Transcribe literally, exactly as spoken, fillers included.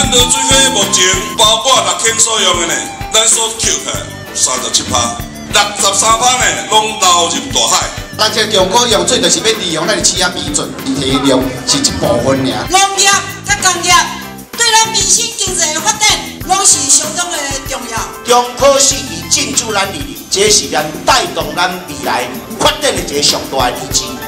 咱落水溪目前包括六轻所用的呢，咱所扣起来有三十七趴，六十三趴呢拢流入大海。 咱这中国用水就是要利用咱的企业比准，体量是一部分尔。 农业甲工业对咱民生经济的发展，拢是相当的重要。 中科是以进驻咱里，这是咱带动咱未来发展的一个上大的利基。